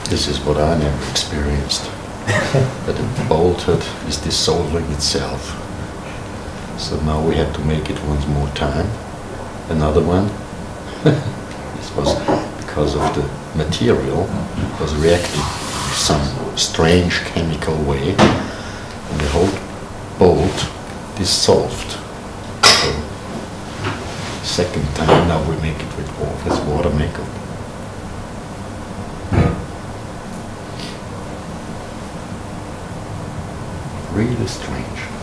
This is what I never experienced. That the bolt head is dissolving itself. So now we had to make it once more time. Another one. This was because of the material was reacting in some strange chemical way, and the whole bolt dissolved. So second time now we make it with water makeup. Really strange.